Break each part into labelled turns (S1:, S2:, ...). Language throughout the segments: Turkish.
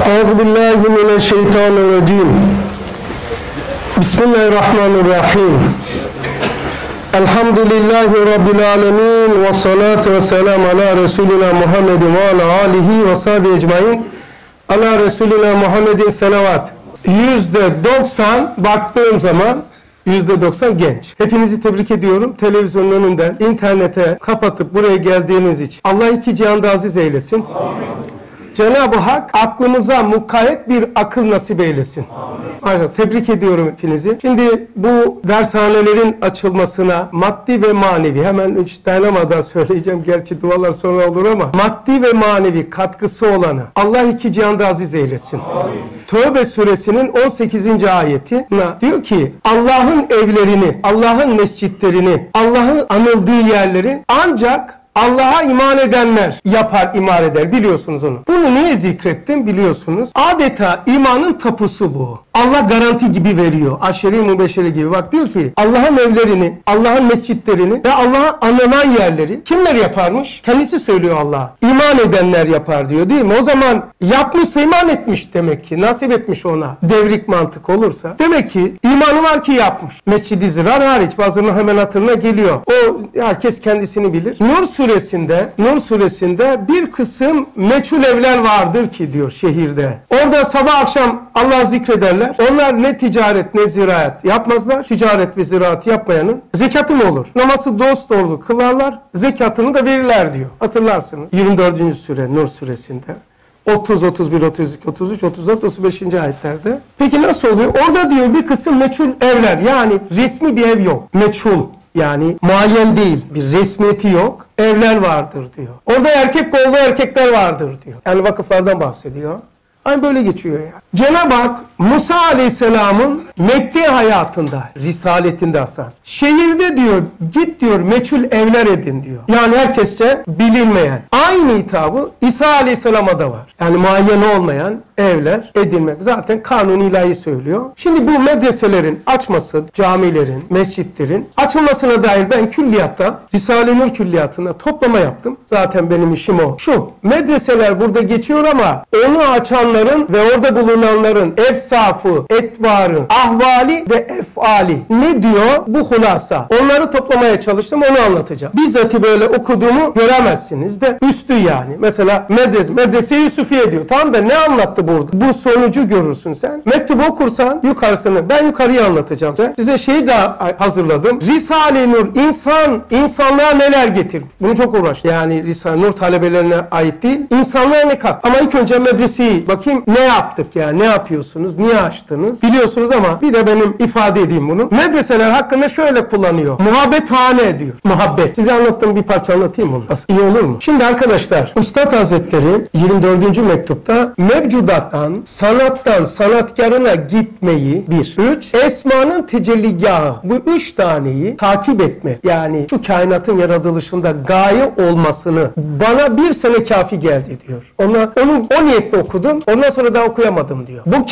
S1: Euzubillahimineşşeytanirracim. Bismillahirrahmanirrahim. Elhamdülillahi Rabbil alemin ve salatu ve selamu ala Resulina Muhammedin ve ala alihi ve sahibi ecmain. Ala Resulina Muhammedin selavat. %90 baktığım zaman %90 genç. Hepinizi tebrik ediyorum. Televizyonun önünden internete kapatıp buraya geldiğiniz için. Allah iki cihanda aziz eylesin. Amin. Cenab-ı Hak aklımıza mukayyet bir akıl nasip eylesin. Aynen. Tebrik ediyorum hepinizi. Şimdi bu dershanelerin açılmasına maddi ve manevi, hemen hiç dayanamadan söyleyeceğim, gerçi dualar sonra olur ama, maddi ve manevi katkısı olanı Allah iki cihanda aziz eylesin. Amin. Tövbe suresinin 18. ayeti diyor ki Allah'ın evlerini, Allah'ın mescitlerini, Allah'ın anıldığı yerleri ancak Allah'a iman edenler yapar, imar eder. Biliyorsunuz onu. Bunu niye zikrettim biliyorsunuz. Adeta imanın tapusu bu. Allah garanti gibi veriyor. Aşeri mübeşşeri gibi. Bak diyor ki Allah'ın evlerini, Allah'ın mescitlerini ve Allah'a anılan yerleri kimler yaparmış? Kendisi söylüyor Allah'a. İman edenler yapar diyor değil mi? O zaman yapmışsa iman etmiş demek ki. Nasip etmiş ona. Devrik mantık olursa. Demek ki imanı var ki yapmış. Mescid-i Zirar hariç. Bazılarının hemen hatırına geliyor. O herkes kendisini bilir. Nur suresinde bir kısım meçhul evler vardır ki diyor şehirde. Orada sabah akşam Allah zikrederler. Onlar ne ticaret ne ziraat yapmazlar. Ticaret ve ziraat yapmayanın zekatı mı olur? Namazı dosdoğru kılarlar. Zekatını da verirler diyor. Hatırlarsınız. 24. sure Nur suresinde. 30, 31, 32, 33, 34, 35. ayetlerde. Peki nasıl oluyor? Orada diyor bir kısım meçhul evler. Yani resmi bir ev yok. Meçhul. Yani muayyen değil, bir resmiyeti yok, evler vardır diyor. Orada erkek kollu erkekler vardır diyor. Yani vakıflardan bahsediyor. Hani böyle geçiyor yani. Cenab-ı Hak Musa Aleyhisselam'ın Mekki hayatında, risaletinde Hasan, şehirde diyor, git diyor meçhul evler edin diyor. Yani herkesçe bilinmeyen. Aynı hitabı İsa Aleyhisselam'a da var. Yani muayyen olmayan evler edinmek. Zaten kanun ilahi söylüyor. Şimdi bu medreselerin açması, camilerin, mescitlerin açılmasına dair ben külliyatta, Risale-i Nur külliyatında toplama yaptım. Zaten benim işim o. Şu, medreseler burada geçiyor ama onu açanların ve orada bulunanların efsafı, etvarı, ahvali ve efali ne diyor? Bu hulasa. Onları toplamaya çalıştım, onu anlatacağım. Bizzat böyle okuduğumu göremezsiniz de üstü yani. Mesela Medrese-i Yusufiye diyor. Tamam da ne anlattı burada? Bu sonucu görürsün sen. Mektubu okursan yukarısını, ben yukarıyı anlatacağım. Size şeyi daha hazırladım. Risale-i Nur, insanlığa neler getirmiş? Bunu çok uğraştım. Yani Risale-i Nur talebelerine ait değil. İnsanlığa ne kat? Ama ilk önce medreseyi bakayım ne yaptık yani? Ne yapıyorsunuz? Niye açtınız? Biliyorsunuz ama bir de benim ifade edeyim bunu. Medreseler hakkında şöyle kullanıyor. Muhabbethane diyor. Muhabbet. Size anlattığım bir parça anlatayım bunu. Nasıl? İyi olur mu? Şimdi arkadaşlar, Üstad Hazretleri 24. mektupta mevcudattan, sanattan sanatkarına gitmeyi 1. 3. Esmanın tecelligahı. Bu 3 taneyi takip etme. Yani şu kainatın yaratılışında gaye olmasını bana 1 sene kafi geldi diyor. Onu o niyetle okudum. Ondan sonra daha okuyamadım diyor. Bu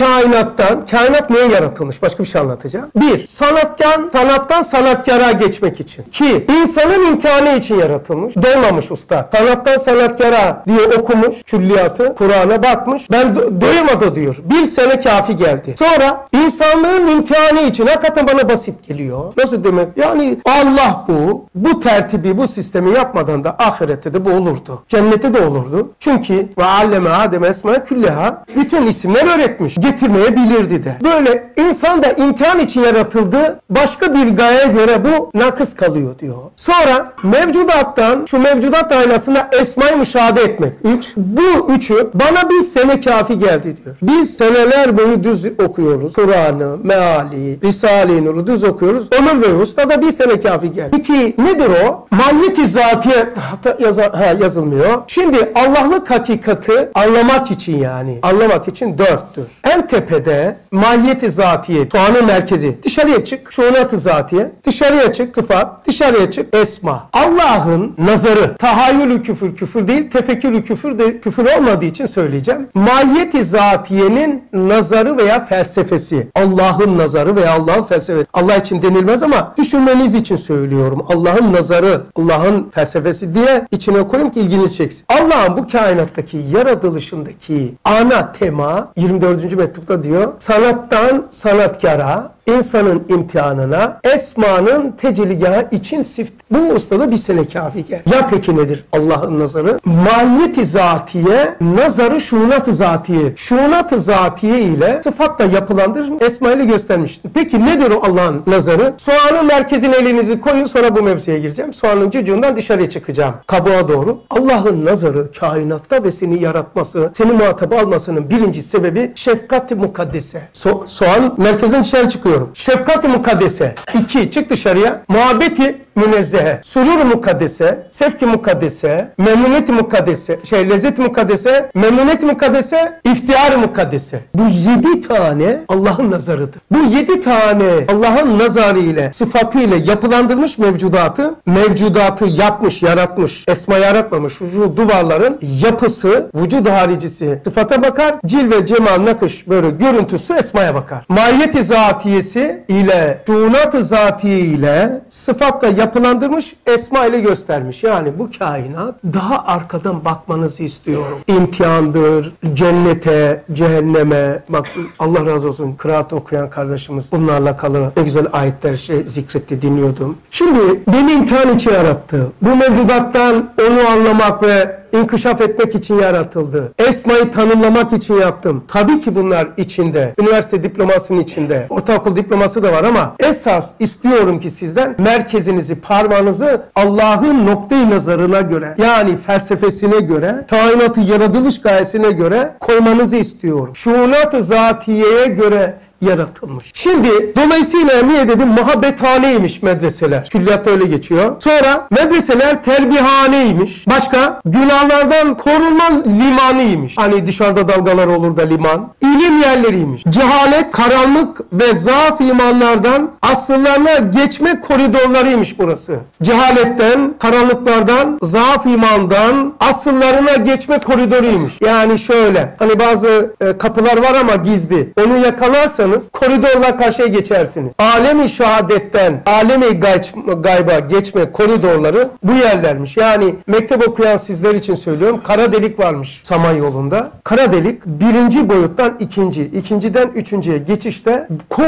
S1: kainat neye yaratılmış? Başka bir şey anlatacağım. 1. Sanattan sanatkara geçmek için. 2. İnsanın imtihanı için yaratılmış. Doymamış usta. Sanattan sanatkara diye okumuş külliyatı. Kur'an'a bakmış. Ben doyamadı diyor. 1 sene kafi geldi. Sonra insanlığın imtihanı için hakikaten bana basit geliyor. Nasıl demek? Yani Allah bu tertibi, bu sistemi yapmadan da ahirette de bu olurdu. Cennette de olurdu. Çünkü ve alleme Adem esma külleha, bütün isimler öğretmiş. Getirmeyebilirdi de. Böyle insan da imtihan için yaratıldı. Başka bir gayeye göre bu nakıs kalıyor diyor. Sonra mevcudattan, şu mevcudat aynasında esmayı müşahede etmek. 3. Bu üçü bana 1 sene kafi geldi diyor. Biz seneler boyu düz okuyoruz. Kur'an'ı, meali, Risale-i Nur'u düz okuyoruz. Ömür boyu ustada 1 sene kafi geldi. Peki nedir o? Mahiyet-i zatiye yazılmıyor. Şimdi Allah'lık hakikati anlamak için yani. Anlamak için 4'tür. En tepede mahiyet-i zatiye, soğanın merkezi. Dışarıya çık, şuunat-ı zatiye. Dışarıya çık, sıfat. Dışarıya çık, esma. Allah'ın nazarı. Tahayyülü küfür değil, tefekkürü küfür olmadığı için söyleyeceğim. Mahiyet-i zatiyenin nazarı veya felsefesi. Allah'ın nazarı veya Allah'ın felsefesi. Allah için denilmez ama düşünmeniz için söylüyorum. Allah'ın nazarı, Allah'ın felsefesi diye içine koyayım ki ilginiz çeksin. Allah'ın bu kainattaki yaratılışındaki anatema 24. mektupta diyor. Sanattan sanatkara, insanın imtihanına, esmanın tecelligahı için sift. Bu ustada bir sene kafi gel. Ya peki nedir Allah'ın nazarı? Mahiyeti zatiye, nazarı şuunat-ı zatiye. Şuunat-ı zatiye ile sıfatla yapılandırır, esma ile göstermiştir. Peki nedir o Allah'ın nazarı? Soğanın merkezine elinizi koyun, sonra bu mevzuya gireceğim. Soğanın cücüğünden dışarıya çıkacağım. Kabuğa doğru. Allah'ın nazarı kainatta ve seni yaratması, seni muhatap almasının birinci sebebi şefkat-i mukaddese. Soğan merkezden dışarı çıkıyor. Şefkat-ı mukaddese. 2. Çık dışarıya. Muhabbeti münezzehe. Surur-u mukaddese. Sevk-i mukaddese. Memnuniyet-i mukaddese. Lezzet-i mukaddese. Memnuniyet-i mukaddese. İftihar-ı mukaddese. Bu 7 tane Allah'ın nazarıdır. Bu 7 tane Allah'ın nazarı ile, sıfatı ile yapılandırmış mevcudatı yapmış, yaratmış. Esma yaratmamış. Şu duvarların yapısı, vücud haricisi sıfata bakar. Cilve, cemal, nakış böyle görüntüsü esmaya bakar. Mahiyeti zatiyesi ile, şuunat-ı zatiye ile sıfatla yapılandırmış, esma ile göstermiş. Yani bu kainat daha arkadan bakmanızı istiyorum. İmtihandır, cennete, cehenneme. Bak Allah razı olsun kıraat okuyan kardeşimiz bunlarla alakalı ne güzel ayetler zikretti, dinliyordum. Şimdi beni imtihan için yarattı. Bu mevcudattan onu anlamak ve İnkişaf etmek için yaratıldı. Esma'yı tanımlamak için yaptım. Tabii ki bunlar içinde. Üniversite diplomasının içinde. Ortaokul diploması da var ama esas istiyorum ki sizden merkezinizi, parmağınızı Allah'ın noktayı nazarına göre, yani felsefesine göre, kainatı yaratılış gayesine göre koymanızı istiyorum. Şuunat-ı zatiyeye göre yaratılmış. Şimdi dolayısıyla niye dedim? Muhabbethaneymiş medreseler. Külliyatta öyle geçiyor. Sonra medreseler terbihaneymiş. Başka? Günahlardan korunma limanıymış. Hani dışarıda dalgalar olur da liman. İlim yerleriymiş. Cehalet, karanlık ve zaaf imanlardan asıllarına geçme koridorlarıymış burası. Cehaletten, karanlıklardan, zaaf imandan asıllarına geçme koridoruymuş. Yani şöyle, hani bazı kapılar var ama gizli. Onu yakalarsanız koridorla karşıya geçersiniz. Alemi şehadetten alemi gayba geçme koridorları bu yerlermiş. Yani mektep okuyan sizler için söylüyorum. Kara delik varmış Samanyolu'nda. Kara delik birinci boyuttan ikinciden üçüncüye geçişte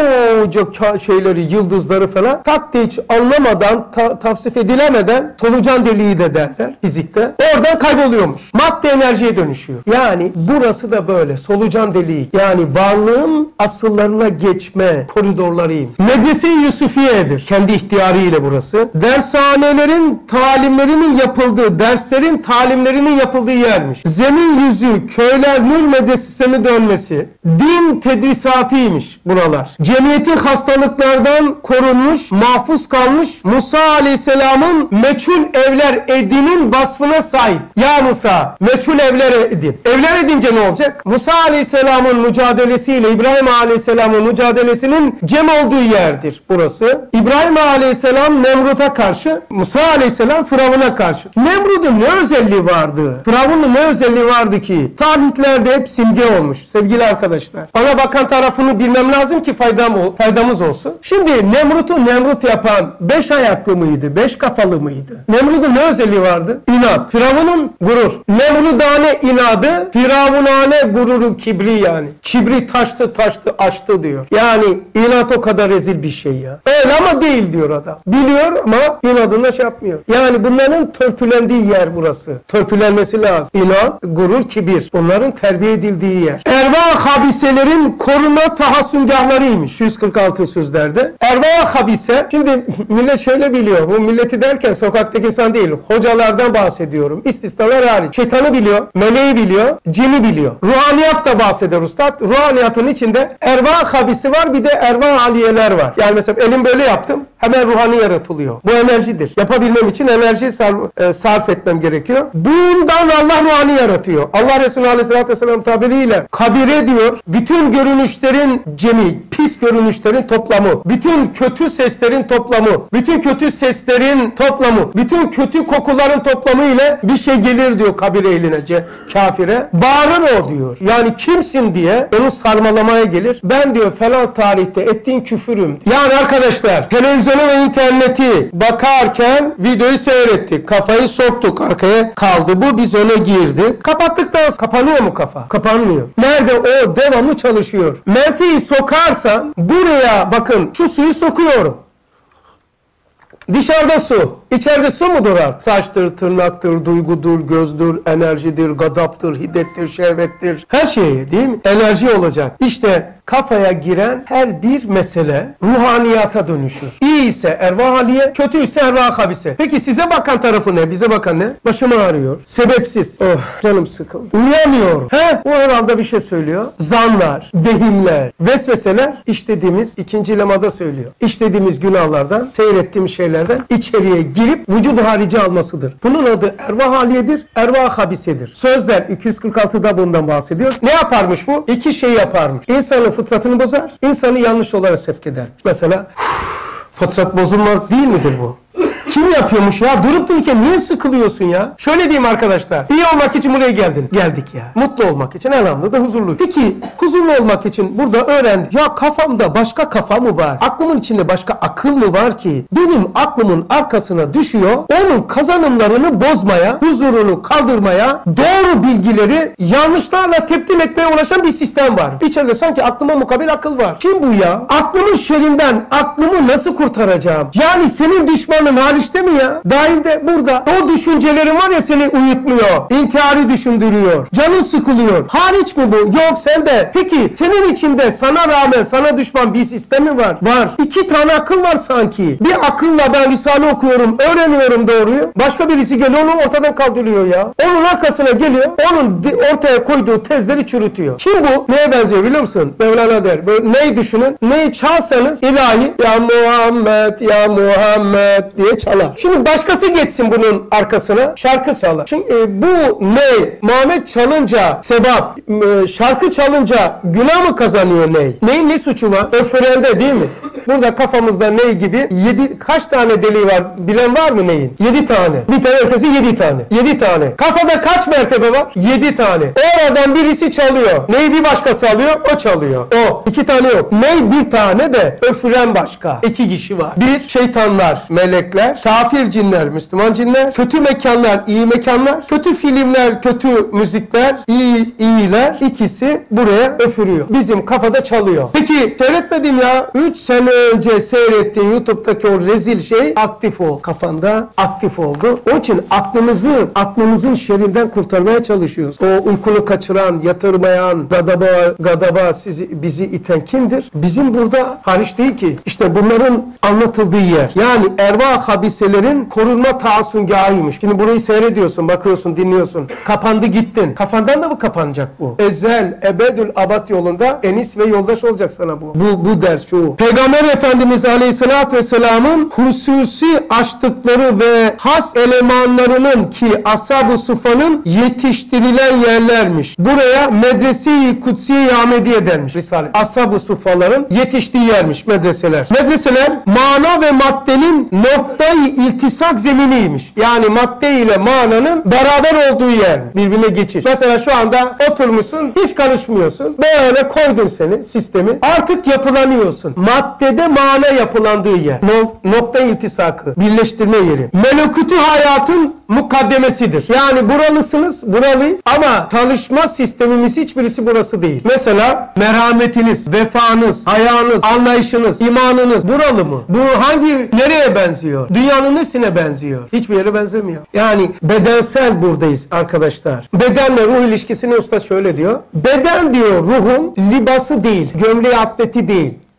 S1: koca şeyleri, yıldızları falan tak diye hiç anlamadan, tavsif edilemeden solucan deliği de derler fizikte. Oradan kayboluyormuş. Madde enerjiye dönüşüyor. Yani burası da böyle. Solucan deliği. Yani varlığın asıllarına geçme koridorlarıyım. Medrese-i Yusufiye'dir. Kendi ihtiyarıyla burası. Dershanelerin talimlerinin yapıldığı, derslerin talimlerinin yapıldığı yermiş. Zemin yüzü, köyler nur medresesine dönmesi. Din tedrisatıymış buralar. Cemiyetin hastalıklardan korunmuş, mahfuz kalmış Musa Aleyhisselam'ın meçhul evler edinin vasfına sahip. Ya Musa, meçhul evler edin. Evler edince ne olacak? Musa Aleyhisselam'ın mücadelesiyle İbrahim Aleyhisselam'ın mücadelesinin cem olduğu yerdir burası. İbrahim Aleyhisselam Nemrut'a karşı, Musa Aleyhisselam Firavun'a karşı. Nemrut'un ne özelliği vardı? Firavun'un ne özelliği vardı ki? Tarihlerde hep simge olmuş sevgili arkadaşlar. Bana bakan tarafını bilmem lazım ki faydamız olsun. Şimdi Nemrut'u Nemrut yapan 5 ayaklı mıydı? 5 kafalı mıydı? Nemrut'un ne özelliği vardı? İnat. Firavun'un gurur. Nemrudane inadı, Firavunane gururu, kibri yani. Kibri taştı açtı diyor. Yani inat o kadar rezil bir şey ya. Öyle ama değil diyor adam. Biliyor ama inadına şey yapmıyor. Yani bunların törpülendiği yer burası. Törpülenmesi lazım. İnat, gurur, kibir. Bunların terbiye edildiği yer. Erva habiselerin koruma tahassüngahlarıymış. 146 sözlerde. Erva habise. Şimdi millet şöyle biliyor. Bu milleti derken sokaktaki insan değil. Hocalardan bahsediyorum. İstisnalar hariç. Şeytanı biliyor. Meleği biliyor. Cini biliyor. Ruhaniyat da bahseder ustad. Ruhaniyatın içinde erva habisi var, bir de erva aliyeler var. Yani mesela elim böyle yaptım, hemen ruhani yaratılıyor. Bu enerjidir. Yapabilmem için enerji sarf etmem gerekiyor. Bundan Allah ruhani yaratıyor. Allah Resulü Aleyhisselatü Vesselam tabiriyle kabire diyor, bütün görünüşlerin cemi, pis görünüşlerin toplamı, bütün kötü seslerin toplamı, bütün kötü seslerin toplamı, bütün kötü kokuların toplamı ile bir şey gelir diyor kabir ehline, kafire. Bağırır o diyor. Yani kimsin diye onu sarmalamaya gelir. Ben diyor falan tarihte ettiğin küfürüm. Yani arkadaşlar televizyonu ve interneti bakarken videoyu seyrettik. Kafayı soktuk, arkaya kaldı. Bu biz ona girdik. Kapattıktan sonra kapanıyor mu kafa? Kapanmıyor. Nerede o devamlı çalışıyor. Menfiyi sokarsan buraya bakın, şu suyu sokuyorum. Dışarıda su. İçeride su mudur artık? Saçtır, tırnaktır, duygudur, gözdür, enerjidir, gadaptır, hiddettir, şehvettir. Her şeye değil mi? Enerji olacak. İşte kafaya giren her bir mesele ruhaniyata dönüşür. İyi ise ervah haliye, kötü ise ervah habise. Peki size bakan tarafı ne? Bize bakan ne? Başım ağrıyor. Sebepsiz. Oh, canım sıkıldı. Uyuyamıyorum. O herhalde bir şey söylüyor. Zanlar, vehimler, vesveseler işlediğimiz, ikinci lemada söylüyor, İşlediğimiz günahlardan, seyrettiğimiz şeylerden içeriye girip vücudu harici almasıdır. Bunun adı ervah haliyedir, ervah habisedir. Sözler 246'da bundan bahsediyor. Ne yaparmış bu? İki şey yaparmış. İnsanın fıtratını bozar, insanı yanlış yollara sevk eder. Mesela fıtrat bozulmak değil midir bu? Kim yapıyormuş ya? Durup dururken niye sıkılıyorsun ya? Şöyle diyeyim arkadaşlar. İyi olmak için buraya geldik ya. Mutlu olmak için, elhamdülillah huzurluyum. Peki huzurlu olmak için burada öğrendik. Ya kafamda başka kafa mı var? Aklımın içinde başka akıl mı var ki? Benim aklımın arkasına düşüyor. Onun kazanımlarını bozmaya, huzurunu kaldırmaya, doğru bilgileri yanlışlarla teptim etmeye uğraşan bir sistem var. İçeride sanki aklıma mukabil akıl var. Kim bu ya? Aklımın şerrinden aklımı nasıl kurtaracağım? Yani senin düşmanın hariç değil mi ya? Dahil de burada. O düşüncelerin var ya, seni uyutmuyor. İntiharı düşündürüyor. Canın sıkılıyor. Hariç mi bu? Yok sende. Peki senin içinde sana rağmen sana düşman bir sistemi var. Var. İki tane akıl var sanki. Bir akılla ben Risale okuyorum, öğreniyorum doğruyu. Başka birisi geliyor onu ortadan kaldırıyor ya. Onun arkasına geliyor. Onun ortaya koyduğu tezleri çürütüyor. Kim bu? Neye benziyor biliyor musun? Mevlana der. Böyle neyi düşünün? Neyi çalsanız ilahi ya Muhammed ya Muhammed diye çalar. Şimdi başkası geçsin bunun arkasına, şarkı çalar. Şimdi bu ne? Muhammed çalınca sevap, şarkı çalınca günah mı kazanıyor ney? Neyin ne suçu var? Öfürende değil mi? Burada kafamızda ney gibi kaç tane deliği var? Bilen var mı neyin? 7 tane. Bir tane ötesi 7 tane. 7 tane. Kafada kaç mertebe var? 7 tane. Oradan birisi çalıyor. Neyi bir başkası alıyor? O çalıyor. O. 2 tane yok. Ney bir tane de öfüren başka. 2 kişi var. Bir, şeytanlar, melekler, kafir cinler, Müslüman cinler, kötü mekanlar, iyi mekanlar, kötü filmler, kötü müzikler, iyiler, ikisi buraya öfürüyor. Bizim kafada çalıyor. Peki seyretmedim ya. 3 sene önce seyrettiğin YouTube'daki o rezil şey aktif ol. Kafanda aktif oldu. Onun için aklımızın şerrinden kurtarmaya çalışıyoruz. O uykunu kaçıran, yatırmayan, gadaba bizi iten kimdir? Bizim burada hariç değil ki. İşte bunların anlatıldığı yer. Yani ervah habiselerin korunma taassüngahıymış. Şimdi burayı seyrediyorsun, bakıyorsun, dinliyorsun. Kapandı gittin. Kafandan da mı kapanacak bu? Ezel, ebedül abad yolunda enis ve yoldaş olacak sana bu. Bu ders şu. Peygamber Efendimiz Aleyhisselatü Vesselam'ın hususi açtıkları ve has elemanlarının ki Ashab-ı Suffa'nın yetiştirilen yerlermiş. Buraya Medrese-i Kudsiye-i Ahmediye denmiş Risale. Ashab-ı Suffa'ların yetiştiği yermiş medreseler. Medreseler mana ve maddenin noktayı iltisak zeminiymiş. Yani madde ile mananın beraber olduğu yer. Birbirine geçiş. Mesela şu anda oturmuşsun, hiç karışmıyorsun. Böyle koydun seni sistemi. Artık yapılanıyorsun. Maddede mana yapılandığı yer. Nokta iltisakı. Birleştirme yeri. Melekutu hayatın mukaddemesidir. Yani buralısınız, buralıyız ama tanışma sistemimiz hiçbirisi burası değil. Mesela merhametiniz, vefanız, hayanız, anlayışınız, imanınız buralı mı? Bu nereye benziyor? Dünyanın nesine benziyor? Hiçbir yere benzemiyor. Yani bedensel buradayız arkadaşlar. Bedenle ruh ilişkisini usta şöyle diyor. Beden diyor ruhun libası değil, gömleği atleti değil.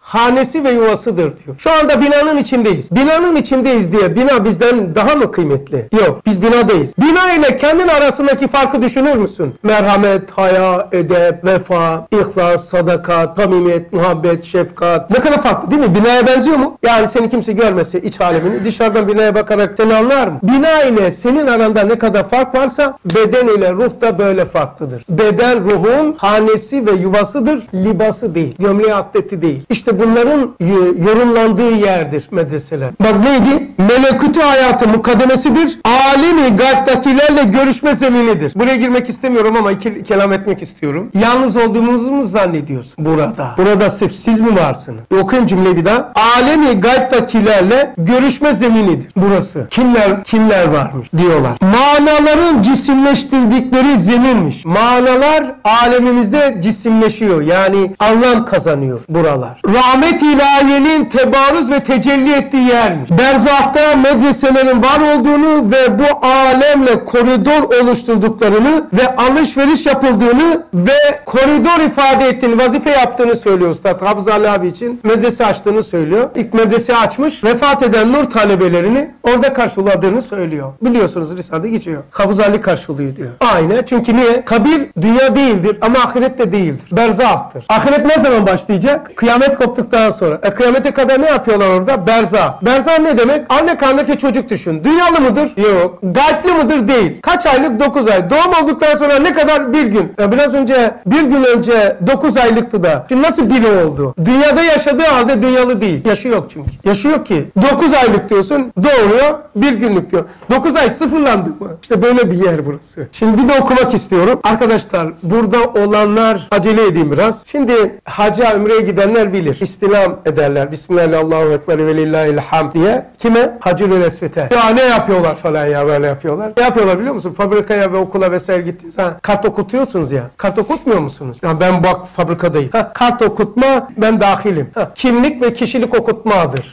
S1: hanesi ve yuvasıdır diyor. Şu anda binanın içindeyiz. Binanın içindeyiz diye bina bizden daha mı kıymetli? Yok. Biz binadayız. Bina ile kendin arasındaki farkı düşünür müsün? Merhamet, haya, edep, vefa, ihlas, sadakat, samimiyet, muhabbet, şefkat. Ne kadar farklı değil mi? Binaya benziyor mu? Yani seni kimse görmese iç alemini, dışarıdan binaya bakarak seni anlar mı? Bina ile senin aranda ne kadar fark varsa beden ile ruh da böyle farklıdır. Beden ruhun hanesi ve yuvasıdır, libası değil. Gömleği atleti değil. İşte bunların yorumlandığı yerdir medreseler. Bak neydi? Melekutu hayatı mukaddemesidir. Alemi gaybtakilerle görüşme zeminidir. Buraya girmek istemiyorum ama kelam etmek istiyorum. Yalnız olduğumuzu mu zannediyorsun burada? Burada sırf siz mi varsınız? Okuyayım cümleyi bir daha. Alemi gaybtakilerle görüşme zeminidir burası. Kimler varmış diyorlar. Manaların cisimleştirdikleri zeminmiş. Manalar alemimizde cisimleşiyor. Yani anlam kazanıyor buralar. Rahmet ilahiyenin tebarüz ve tecelli ettiği yermiş. Berzahta medreselerin var olduğunu ve bu alemle koridor oluşturduklarını ve alışveriş yapıldığını ve koridor ifade ettiğini, vazife yaptığını söylüyor Üstad Hafız Ali abi için. Medrese açtığını söylüyor. İlk medrese açmış. Vefat eden nur talebelerini orada karşıladığını söylüyor. Biliyorsunuz Risale'de geçiyor. Hafız Ali karşılıyor diyor. Aynen. Çünkü niye? Kabir dünya değildir ama ahiret de değildir. Berzahtır. Ahiret ne zaman başlayacak? Kıyamet koptuktan sonra. Kıyamete kadar ne yapıyorlar orada? Berzah. Berzah ne demek? Anne karnındaki çocuk düşün. Dünyalı mıdır? Yok. Gaybli mıdır? Değil. Kaç aylık? 9 ay. Doğum olduktan sonra ne kadar? Bir gün. Biraz önce, bir gün önce 9 aylıktı da. Şimdi nasıl biri oldu? Dünyada yaşadığı halde dünyalı değil. Yaşı yok çünkü. Yaşı yok ki. 9 aylık diyorsun. Doğuruyor. Bir günlük diyor. 9 ay sıfırlandı mı? İşte böyle bir yer burası. Şimdi bir de okumak istiyorum. Arkadaşlar burada olanlar acele edeyim biraz. Şimdi hacca ömreye gidenler bilir. İstilam ederler. Bismillahirrahmanirrahim. Ekber ve lillahilhamd diye. Kime? Hacı-ül Esvet'e. Ya ne yapıyorlar falan ya böyle yapıyorlar. Ne yapıyorlar biliyor musun? Fabrikaya ve okula vesaire gittiğiniz zaman kart okutuyorsunuz ya. Kart okutmuyor musunuz? Ya ben bak fabrikadayım. Kart okutma ben dahilim. Kimlik ve kişilik okutmadır.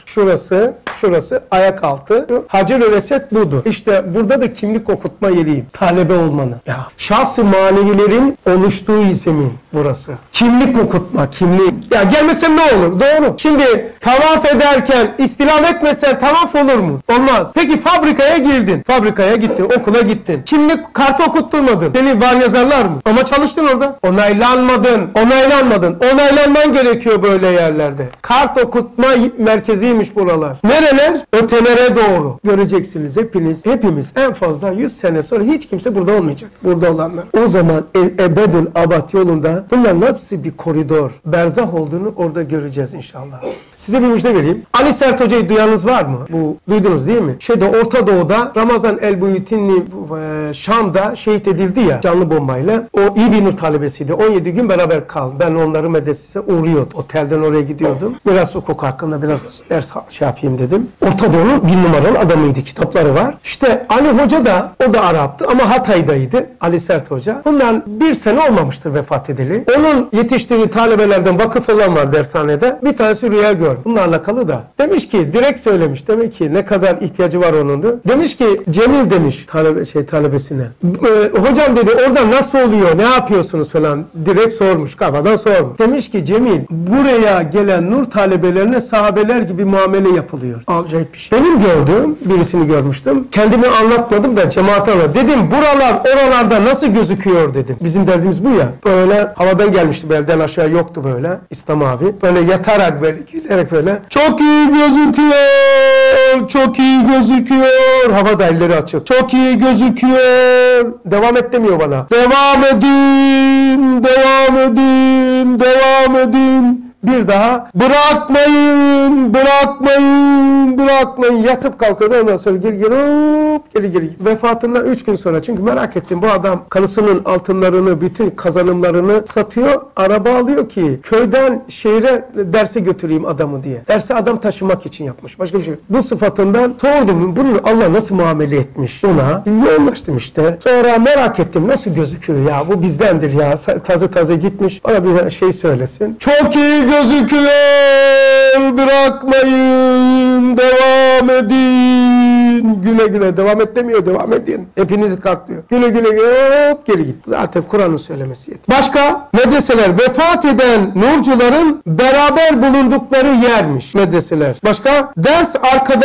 S1: Şurası ayak altı. Hacı-ül Esvet budur. İşte burada da kimlik okutma yeriyim. Talebe olmanın. Ya şahs-ı manevilerin oluştuğu zemin burası. Kimlik okutma, kimlik. Ya gelmesem ne olur? Doğru. Şimdi tavaf ederken istilam etmesen tavaf olur mu? Olmaz. Peki fabrikaya girdin. Fabrikaya gittin. Okula gittin. Kimlik kartı okutturmadın. Seni var yazarlar mı? Ama çalıştın orada. Onaylanmadın. Onaylanman gerekiyor böyle yerlerde. Kart okutma merkeziymiş buralar. Nereler? Ötelere doğru. Göreceksiniz hepimiz en fazla 100 sene sonra hiç kimse burada olmayacak. Burada olanlar. O zaman ebedül abad yolunda bunların hepsi bir koridor. Berzah olduğunu orada göreceğiz inşallah. Size bir müjde vereyim. Ali Sert Hoca'yı duyanız var mı? Bu duydunuz değil mi? Orta Doğu'da Ramazan el-Buyutinli Şam'da şehit edildi ya canlı bombayla. O iyi bir nur talebesiydi. 17 gün beraber kaldı. Ben onların medresesine uğruyordum. Otelden oraya gidiyordum. Biraz hukuk hakkında biraz ders yapayım dedim. Orta Doğu'nun bir numaralı adamıydı. Kitapları var. İşte Ali Hoca da o da Arap'tı ama Hatay'daydı. Ali Sert Hoca. Bundan bir sene olmamıştır vefat edeli. Onun yetiştirdiği talebelerden vakıf olan var dershanede. Bir tanesi rüya gördü. Bununla alakalı da. Demiş ki direkt söylemiş. Demek ki ne kadar ihtiyacı var onun da. Demiş ki Cemil demiş talebesine. Hocam dedi orada nasıl oluyor? Ne yapıyorsunuz falan. Direkt sormuş. Kafadan sormuş. Demiş ki Cemil buraya gelen nur talebelerine sahabeler gibi muamele yapılıyor. Acayip bir şey. Benim gördüğüm birisini görmüştüm. Kendimi anlatmadım da cemaate anlattım. Dedim oralarda nasıl gözüküyor dedim. Bizim derdimiz bu ya. Böyle havadan gelmişti belden aşağı yoktu böyle. İslam abi. Böyle yatarak böyle gülerek böyle. Çok iyi gözüküyor. Çok iyi gözüküyor. Havada elleri açık. Çok iyi gözüküyor. Devam et demiyor bana. Devam edin. Devam edin. Devam edin. Bir daha bırakmayın. Yatıp kalkıyordu ondan sonra geri. Vefatından 3 gün sonra çünkü merak ettim bu adam karısının altınlarını bütün kazanımlarını satıyor. Araba alıyor ki köyden şehre derse götüreyim adamı diye. Derse adam taşımak için yapmış. Başka bir şey. Bu sıfatından sordum bunu Allah nasıl muamele etmiş ona. Yoğunlaştım işte. Sonra merak ettim nasıl gözüküyor ya bu bizdendir ya. Taze gitmiş. Ona bir şey söylesin. Çok iyi gözüküyor. Bırakmayın. Devam edin. güle güle devam et demiyor, devam edin. Hepinizi katlıyor. Güle güle hop geri git. Zaten Kur'an'ın söylemesi yetiyor. Başka medreseler vefat eden nurcuların beraber bulundukları yermiş medreseler. Başka ders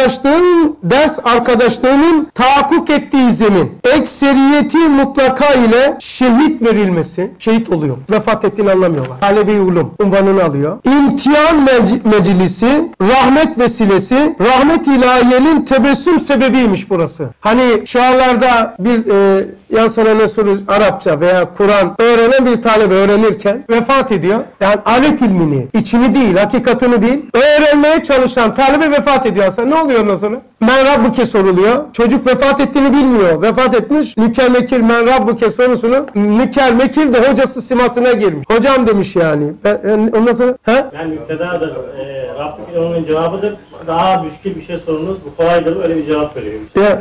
S1: arkadaşlığının tahakkuk ettiği zemin. Ekseriyeti mutlaka ile şehit verilmesi. Şehit oluyor. Vefat ettiğini anlamıyorlar. Talebe-i ulum unvanını alıyor. İmtihan meclisi, rahmet vesilesi, rahmet ilahiyenin tebessüm sebebiymiş burası. Hani şialarda bir yan sana ne soruyoruz Arapça veya Kur'an öğrenen bir talebe öğrenirken vefat ediyor. Yani alet ilmini, içini değil, hakikatini değil, öğrenmeye çalışan talebe vefat ediyor aslında. Ne oluyor ondan sonra? Men Rabbuke soruluyor. Çocuk vefat ettiğini bilmiyor. Vefat etmiş. Nüker mekir men Rabbuke sorusunu nüker mekir de hocası simasına girmiş. Hocam demiş yani. Ondan sonra
S2: yani müptedadır. Rabbuke onun cevabıdır. Daha müşkil bir şey sorunuz. Bu kolaydır. Öyle bir cevap veriyor.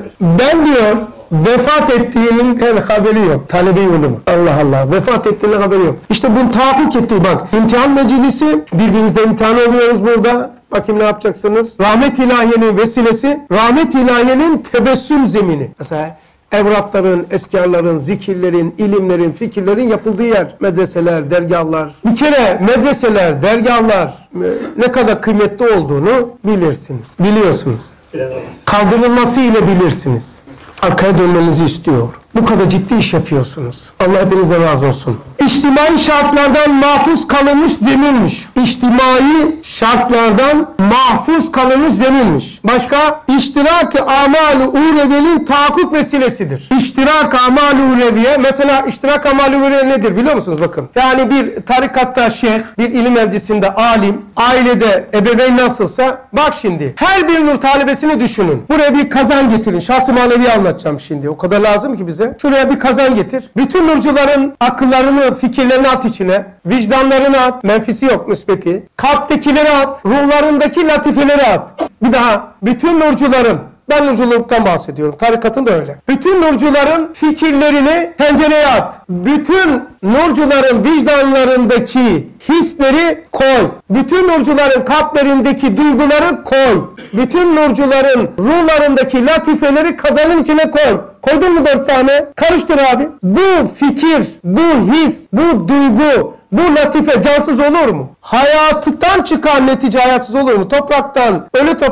S1: Ben diyor vefat ettiğinin haberi yok. Talebe-i ulum. Allah Allah. Vefat ettiğinin haberi yok. İşte bunu tahakkuk ettiği bak. İmtihan meclisi. Birbirinizle imtihan oluyoruz burada. Bakayım ne yapacaksınız? Rahmet ilahiyenin vesilesi. Rahmet ilahiyenin tebessüm zemini. Mesela evratların, eskarların, zikirlerin, ilimlerin, fikirlerin yapıldığı yer. Medreseler, dergahlar. Bir kere medreseler, dergahlar ne kadar kıymetli olduğunu bilirsiniz. Biliyorsunuz. Kaldırılması ile bilirsiniz. Arkaya dönmenizi istiyor. Bu kadar ciddi iş yapıyorsunuz. Allah hepinizden razı olsun. İçtimai şartlardan mahfuz kalınmış zeminmiş. İçtimai şartlardan mahfuz kalınmış zeminmiş. Başka? İştirak-ı amal-i ureviyenin tahakkuk vesilesidir. İştirak-ı amal-i ureviye. Mesela iştirak-ı amal-i ureviye nedir biliyor musunuz? Bakın. Yani bir tarikatta şeyh, bir ilim meclisinde alim, ailede ebeveyn nasılsa, bak şimdi her bir nur talebesini düşünün. Buraya bir kazan getirin. Şahs-ı manevi anlatacağım şimdi. O kadar lazım ki bize. Şuraya bir kazan getir. Bütün nurcuların akıllarını, fikirlerini at içine. Vicdanlarını at. Menfisi yok, müsbeti. Kalptekileri at. Ruhlarındaki latifeleri at. Bir daha. Bütün nurcuların, ben nurculuktan bahsediyorum. Tarikatın da öyle. Bütün nurcuların fikirlerini tencereye at. Bütün nurcuların vicdanlarındaki hisleri koy. Bütün nurcuların kalplerindeki duyguları koy. Bütün nurcuların ruhlarındaki latifeleri kazanın içine koy. Koydun mu 4 tane? Karıştır abi. Bu fikir, bu his, bu duygu, bu latife cansız olur mu? Hayattan çıkan netice hayatsız olur mu? Topraktan,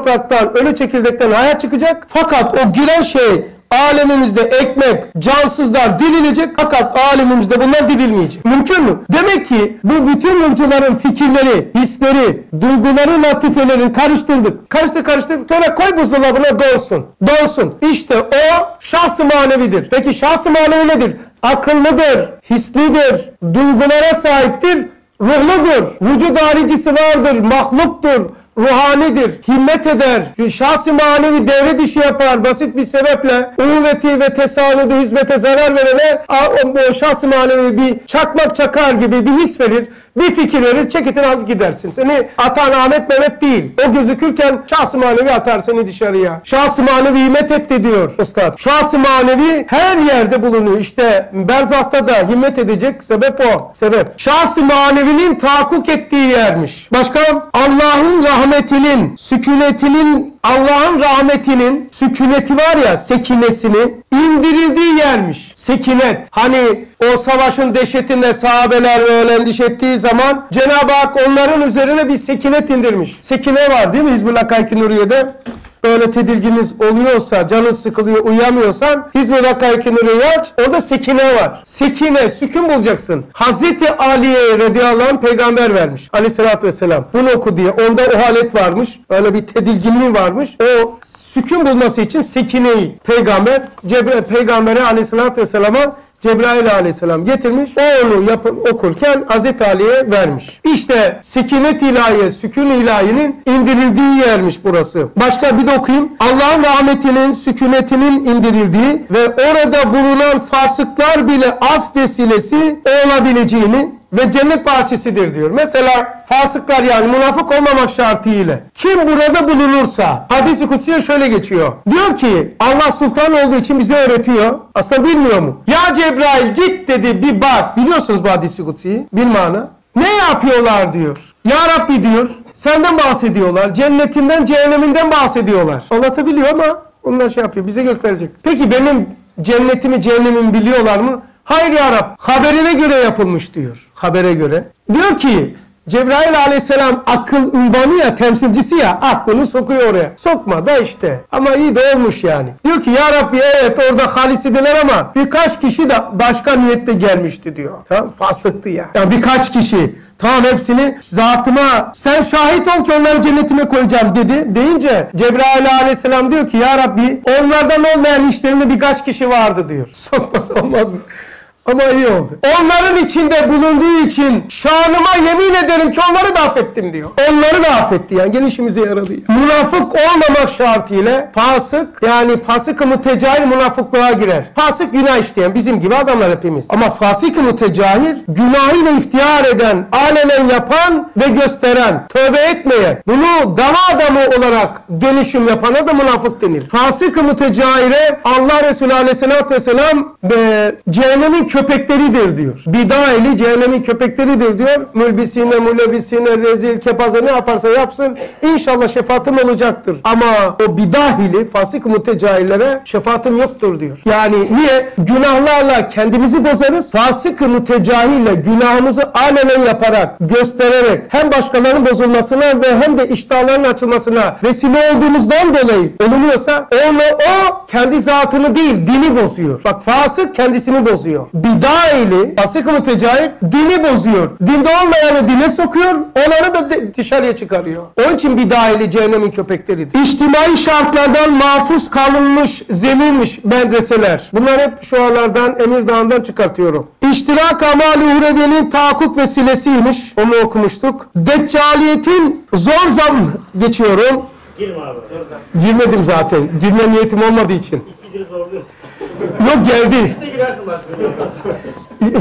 S1: ölü çekirdekten hayat çıkacak. Fakat o giren şey alemimizde ekmek, cansızlar dirilecek fakat alemimizde bunlar dirilmeyecek. Mümkün mü? Demek ki bu bütün nurcuların fikirleri, hisleri, duyguları, latifelerini karıştırdık. Karıştır. Sonra koy buzdolabına dolsun. İşte o şahs-ı manevidir. Peki şahs-ı manevi nedir? Akıllıdır, hislidir, duygulara sahiptir, ruhludur. Vücud haricisi vardır, mahluktur. Ruhanidir, himmet eder, şahs-ı manevi devre dışı yapar, basit bir sebeple uvveti ve tesanüdü hizmete zarar verene o şahs-ı manevi bir çakmak çakar gibi bir his verir, bir fikir verir, çeketini alıp gidersin. Seni atan Ahmet Mehmet değil. O gözükürken şahs-ı manevi atar seni dışarıya. Şahs-ı manevi himmet etti diyor Üstad. Şahs-ı manevi her yerde bulunuyor. İşte berzahta da himmet edecek sebep o. Sebep. Şahs-ı manevinin tahakkuk ettiği yermiş. Başka? Allah'ın rahmetinin, Allah'ın rahmetinin sükuneti var ya, sekinesini indirildiği yermiş. Sekinet. Hani o savaşın dehşetinde sahabeler öyle endişe ettiği zaman Cenab-ı Hak onların üzerine bir sekinet indirmiş. Sekine var değil mi Hizbullah Kayk-ı Nuriye'de? Böyle tedirginiz oluyorsa, canın sıkılıyor, uyuyamıyorsan Hizbullah Kayk-ı Nuriye'yi aç. Orada sekine var. Sekine, sükun bulacaksın. Hazreti Ali'ye radıyallahu anh peygamber vermiş. Aleyhissalatü vesselam. Bunu oku diye. Onda o halet varmış. Öyle bir tedirginliği varmış. O sükun bulması için sekineyi peygambere aleyhissalatü vesselama Cebrail aleyhisselam getirmiş. O onu okurken Hazreti Ali'ye vermiş. İşte sekinet ilahiye, sükun ilahinin indirildiği yermiş burası. Başka bir de okuyayım. Allah'ın rahmetinin, sükunetinin indirildiği ve orada bulunan fasıklar bile af vesilesi olabileceğini ve cennet bahçesidir diyor. Mesela fasıklar yani münafık olmamak şartıyla kim burada bulunursa hadis-i kutsiye şöyle geçiyor. Diyor ki Allah sultan olduğu için bize öğretiyor. Aslında bilmiyor mu? Ya Cebrail git dedi bir bak. Biliyorsunuz bu hadis-i kutsiyi. Bilmana. Ne yapıyorlar diyor. Ya Rabbi diyor. Senden bahsediyorlar. Cennetinden, cehenneminden bahsediyorlar. Anlatabiliyor ama Onlar şey yapıyor, bize gösterecek. Peki benim cennetimi, cehennemimi biliyorlar mı? Hayır ya Rab, haberine göre yapılmış diyor. Habere göre. Diyor ki Cebrail aleyhisselam akıl unvanı ya, temsilcisi ya, aklını sokuyor oraya. Sokma da işte. Ama iyi de olmuş yani. Diyor ki ya Rabbi evet orada halis idiler ama birkaç kişi de başka niyette gelmişti diyor. Tamam, fasıktı ya. Yani birkaç kişi. Tamam, hepsini zatıma sen şahit ol ki onları cennetime koyacağım dedi. Deyince Cebrail aleyhisselam diyor ki ya Rabbi onlardan olmayan işlerinde birkaç kişi vardı diyor. Sokmasa olmaz mı? Ama iyi oldu. Onların içinde bulunduğu için şanıma yemin ederim ki onları da affettim diyor. Onları da affetti yani. Gene işimize yaradı. Münafık olmamak şartıyla fasık, yani fasık-ı mütecahil münafıklığa girer. Fasık günah işleyen bizim gibi adamlar hepimiz. Ama fasık-ı mütecahil günahıyla iftihar eden, alenen yapan ve gösteren, tövbe etmeyen, bunu dava adamı olarak dönüşüm yapana da münafık denir. Fasık-ı mütecahile Allah Resulü aleyhissalatü vesselam cehennemin köpekleridir diyor. Bid'a ehli cehennemin köpekleridir diyor. Mülbisine, mulebisine, rezil, kepaze ne yaparsa yapsın İnşallah şefaatim olacaktır. Ama o bid'a ehli, fasık mütecahillere şefaatim yoktur diyor. Yani niye? Günahlarla kendimizi bozarız. Fasık mütecahille günahımızı alenen yaparak, göstererek hem başkalarının bozulmasına ve hem de iştahlarının açılmasına vesile olduğumuzdan dolayı olunuyorsa o kendi zatını değil dini bozuyor. Bak fasık kendisini bozuyor. Bid'a ehli, fasık mütecahil dini bozuyor. Dinde olmayanı dine sokuyor, onları da dışarıya çıkarıyor. Onun için bid'a ehli cehennemin köpekleridir. İçtimai şartlardan mahfuz kalınmış zeminmiş medreseler. Bunlar hep şu aralardan Emirdağ'dan çıkartıyorum. İştirak amali hureviyenin tahakkuk vesilesiymiş. Onu okumuştuk. Deccaliyetin zor zam geçiyorum.
S2: Girme abi.
S1: Girmedim zaten. Girme niyetim olmadığı için.
S2: İkidir zorluyorsun.
S1: Yok geldi.
S2: İşte girersin artık.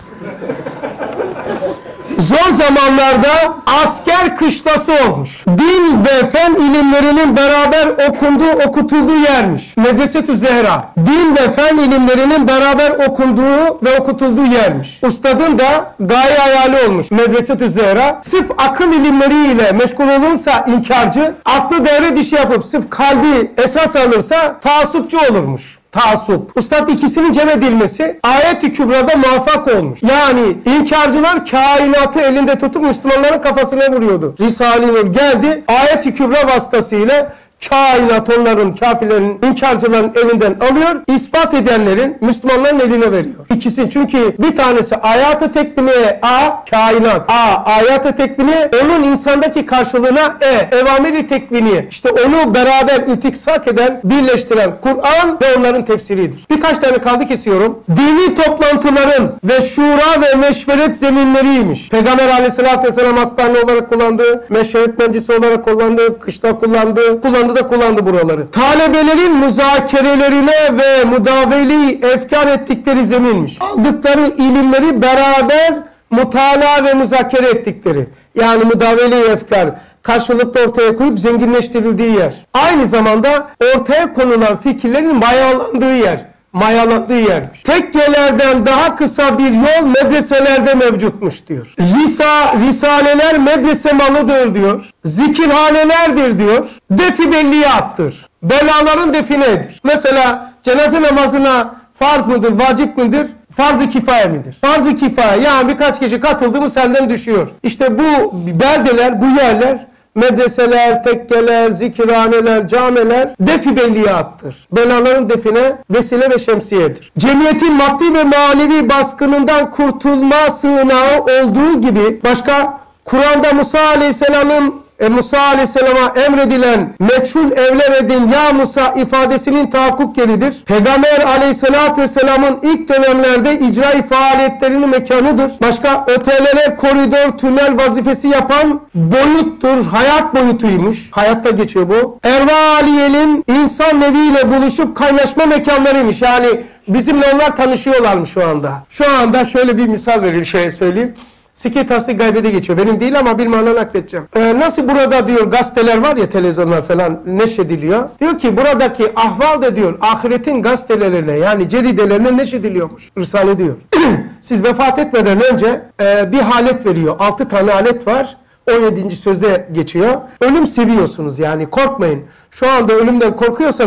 S1: Zor zamanlarda asker kışlası olmuş. Din ve fen ilimlerinin beraber okutulduğu yermiş. Medresetü Zehra. Din ve fen ilimlerinin beraber okunduğu ve okutulduğu yermiş. Ustadın da gaye hayali olmuş. Medresetü Zehra. Sırf akıl ilimleriyle meşgul olursa inkarcı, aklı devre dışı yapıp sırf kalbi esas alırsa taassupçu olurmuş. Taassup. Ustad ikisinin cem edilmesi ayet-i kübrada muvaffak olmuş. Yani inkarcılar kainatı elinde tutup Müslümanların kafasına vuruyordu. Risale-i Nur geldi ayet-i kübra vasıtasıyla kainat onların, kafirlerin, inkarcıların elinden alıyor, ispat edenlerin, Müslümanların eline veriyor. İkisi çünkü bir tanesi ayat-ı tekviniye kainat, ayat-ı tekviniye onun insandaki karşılığına evamir-i tekviniye. İşte onu beraber itiksak eden, birleştiren Kur'an ve onların tefsiridir. Birkaç tane kaldı kesiyorum. Dini toplantıların ve şura ve meşveret zeminleriymiş. Peygamber aleyhissalatü vesselam hastane olarak kullandı, meşveret meclisi olarak kullandı, kışta kullandı buraları. Talebelerin müzakerelerine ve müdaveli efkar ettikleri zeminmiş. Aldıkları ilimleri beraber mutala ve müzakere ettikleri. Yani müdaveli efkar karşılıklı ortaya koyup zenginleştirildiği yer. Aynı zamanda ortaya konulan fikirlerin mayalandığı yermiş. Tekkelerden daha kısa bir yol medreselerde mevcutmuş diyor. Risaleler medrese malıdır diyor. Zikirhanelerdir diyor. Defi belliyattır. Belaların definedir. Mesela cenaze namazına farz mıdır, vacip midir? Farz-ı kifaye midir? Farz-ı kifaye yani birkaç kişi katıldı mı senden düşüyor. İşte bu beldeler, bu yerler medreseler, tekkeler, zikirhaneler, camiler defi belliyattır. Belaların define vesile ve şemsiyedir. Cemiyetin maddi ve manevi baskınından kurtulma sığınağı olduğu gibi başka Kur'an'da Musa Aleyhisselam'a emredilen meçhul evler edin ya Musa ifadesinin tahakkuk yeridir. Peygamber Aleyhisselatü Vesselam'ın ilk dönemlerde icra faaliyetlerinin mekanıdır. Başka ötelere koridor, tünel vazifesi yapan boyuttur. Hayat boyutuymuş. Hayatta geçiyor bu. Erva-Aliye'nin insan neviyle buluşup kaynaşma mekanlarıymış. Yani bizimle onlar tanışıyorlarmış şu anda. Şu anda şöyle bir misal vereyim, söyleyeyim. Sikir tasdik gaybede geçiyor. Benim değil ama bir mana nakledeceğim. Nasıl burada diyor gazeteler var ya, televizyonlar falan neşrediliyor. Diyor ki buradaki ahval da diyor ahiretin gazetelerine yani ceridelerine neşrediliyormuş. Risale diyor. Siz vefat etmeden önce bir halet veriyor. 6 tane halet var. 17. sözde geçiyor. Ölüm seviyorsunuz yani korkmayın. Şu anda ölümden korkuyorsanız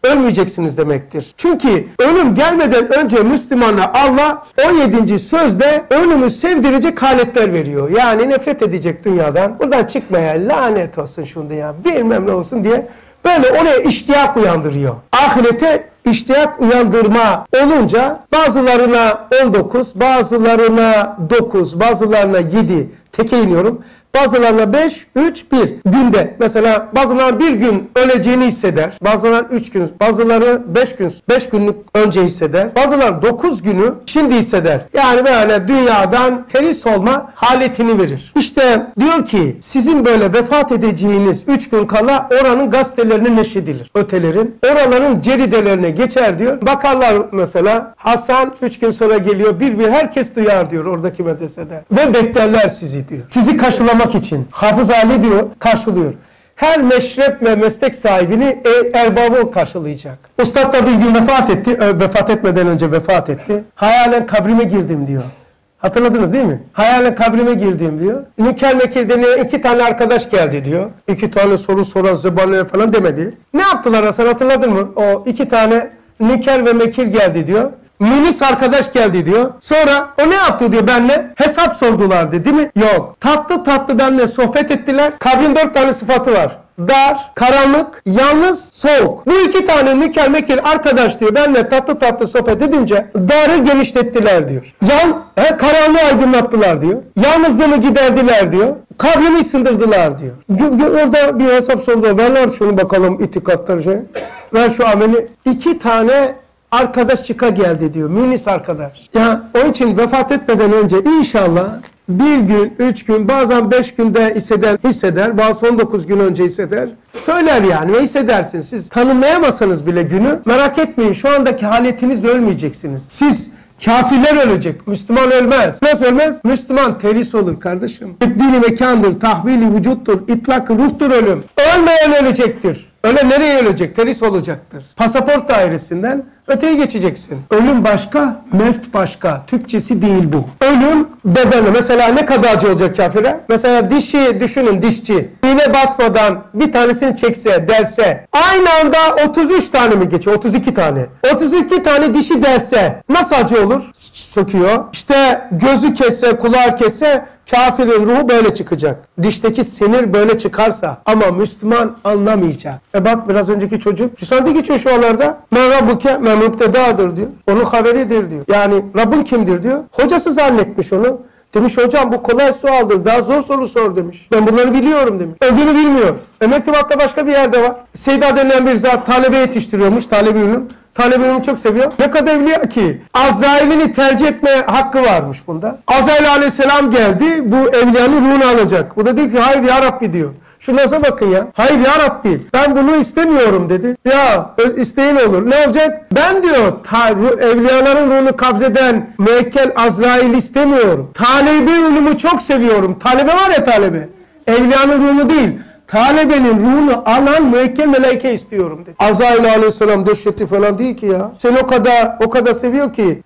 S1: ölmeyeceksiniz demektir. Çünkü ölüm gelmeden önce Müslümana Allah 17. sözde ölümü sevdirecek haletler veriyor. Yani nefret edecek dünyadan. Buradan çıkmaya lanet olsun şu dünya, bilmem ne olsun diye böyle oraya iştiyak uyandırıyor. Ahirete iştiyak uyandırma olunca bazılarına 19, bazılarına 9, bazılarına 7 teke iniyorum. Bazılarına 5, 3, 1 günde. Mesela bazıları bir gün öleceğini hisseder. Bazıları 3 gün, bazıları 5 gün, 5 günlük önce hisseder. Bazıları 9 günü şimdi hisseder. Yani böyle dünyadan teris olma haletini verir. İşte diyor ki sizin böyle vefat edeceğiniz 3 gün kala oranın gazetelerine neşredilir. Ötelerin. Oraların ceridelerine geçer diyor. Bakarlar mesela Hasan 3 gün sonra geliyor. Bir herkes duyar diyor oradaki medresede. Ve beklerler sizi diyor. Sizi karşılamak için. Hafız Ali diyor karşılıyor. Her meşrep ve meslek sahibini erbabı karşılayacak. Ustad da bir gün vefat etti. Vefat etmeden önce vefat etti. Hayalen kabrime girdim diyor. Hatırladınız değil mi? Hayalen kabrime girdim diyor. Nüker mekir deniyor 2 tane arkadaş geldi diyor. 2 tane soru soran zebaniler falan demedi. Ne yaptılar Hasan hatırladın mı? O 2 tane nüker ve mekir geldi diyor. Münis arkadaş geldi diyor. Sonra o ne yaptı diyor benimle? Hesap sordular dedi değil mi? Yok. Tatlı tatlı benimle sohbet ettiler. Kabrin 4 tane sıfatı var. Dar, karanlık, yalnız, soğuk. Bu 2 tane nüker mekir arkadaş diyor. Benimle tatlı tatlı sohbet edince darı genişlettiler diyor. Karanlığı aydınlattılar diyor. Yalnızlığımı giderdiler diyor. Kabrimi ısındırdılar diyor. Orada bir hesap sordular. Ver şunu bakalım itikatları şey. Ver şu ameli. 2 tane arkadaş çıka geldi diyor. Münis arkadaş. Ya onun için vefat etmeden önce inşallah bir gün, 3 gün, bazen 5 günde hisseder, bazı 19 gün önce hisseder. Söyler yani ve hissedersin. Siz tanımlayamasanız bile günü, merak etmeyin şu andaki haletinizle ölmeyeceksiniz. Siz kafirler ölecek. Müslüman ölmez. Nasıl ölmez? Müslüman teris olur kardeşim. Dini mekandır, tahvili vücuttur, itlak ruhtur ölüm. Ölmeyen ölecektir. Öyle nereye ölecek? Teris olacaktır. Pasaport dairesinden öteye geçeceksin. Ölüm başka, mevt başka. Türkçesi değil bu. Ölüm bedeni. Mesela ne kadar acı olacak kafire? Mesela dişi düşünün dişçi. İğne basmadan bir tanesini çekse, delse. Aynı anda 33 tane mi geçiyor? 32 tane. 32 tane dişi delse nasıl acı olur? Söküyor. İşte gözü kesse, kulağı kesse kafirin ruhu böyle çıkacak. Dişteki sinir böyle çıkarsa ama Müslüman anlamayacak. Bak biraz önceki çocuk Risalede geçiyor şu anlarda. Men Rabbuke men mübtedadır diyor. Onun haberidir diyor. Yani Rabbin kimdir diyor. Hocası zannetmiş onu. Demiş hocam bu kolay sualdır. Daha zor soru sor demiş. Ben bunları biliyorum demiş. Ödülü bilmiyor. Mektebatta başka bir yerde var. Seyda denilen bir zat talebe yetiştiriyormuş. Talebe ünlü. Talebe ünlü çok seviyor. Ne kadar evliya ki. Azrail'ini tercih etme hakkı varmış bunda. Azrail aleyhisselam geldi. Bu evliyanın ruhunu alacak. Bu da dedi ki hayır ya Rabbi diyor. Şu nasıl bakın ya. Hayır ya Rabbi ben bunu istemiyorum dedi. Ya isteğin olur. Ne olacak? Ben diyor evliyaların ruhunu kabzeden müekkel Azrail istemiyorum. Talebe ünümü çok seviyorum. Talebe var ya talebe. Evliyanın ruhunu değil. Talebenin ruhunu alan müekkel melaike istiyorum dedi. Azrail aleyhisselam dehşeti falan değil ki ya. Seni o kadar seviyor ki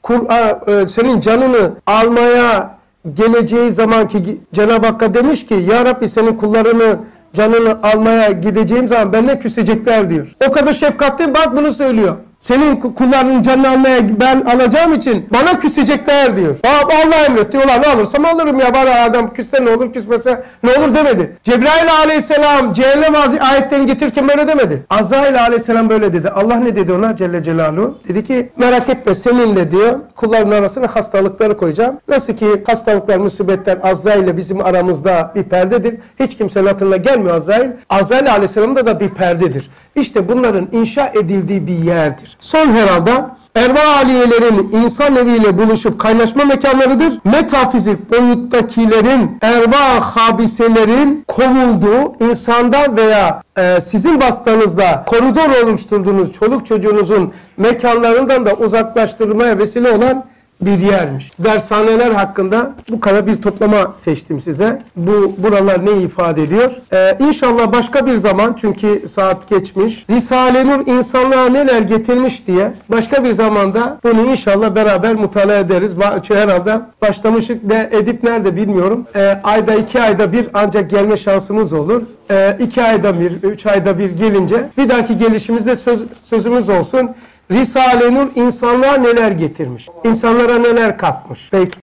S1: senin canını almaya geleceği zamanki Cenab-ı Hakk'a demiş ki ya Rabbi senin kullarını canını almaya gideceğim zaman benimle küsecekler diyor. O kadar şefkatli bak bunu söylüyor. Senin kullarının canını almaya ben alacağım için bana küsecekler diyor. Allah emretti. Ulan ne alırsam alırım ya. Bana adam küsse ne olur küsmese ne olur demedi. Cebrail aleyhisselam cehennem ayetlerini getirirken böyle demedi. Azrail aleyhisselam böyle dedi. Allah ne dedi ona Celle Celaluhu? Dedi ki merak etme seninle diyor kulların arasına hastalıkları koyacağım. Nasıl ki hastalıklar, musibetler Azrail ile bizim aramızda bir perdedir. Hiç kimsenin hatırına gelmiyor Azrail. Azrail aleyhisselamda da bir perdedir. İşte bunların inşa edildiği bir yerdir. Son herhalde erva aliyelerin insan eviyle buluşup kaynaşma mekanlarıdır. Metafizik boyuttakilerin erva habiselerin kovulduğu insandan veya sizin bastanızda koridor oluşturduğunuz çoluk çocuğunuzun mekanlarından da uzaklaştırmaya vesile olan bir yermiş. Dershaneler hakkında bu kadar bir toplama seçtim size. Buralar ne ifade ediyor? İnşallah başka bir zaman, çünkü saat geçmiş, Risale-i Nur insanlığa neler getirmiş diye başka bir zamanda bunu inşallah beraber mutalaa ederiz. Herhalde başlamışık ne edip nerede bilmiyorum. Ayda 2 ayda bir ancak gelme şansımız olur. 2 ayda bir, 3 ayda bir gelince bir dahaki gelişimizde sözümüz olsun. Risale-i Nur insanlığa neler getirmiş? İnsanlara neler katmış? Peki.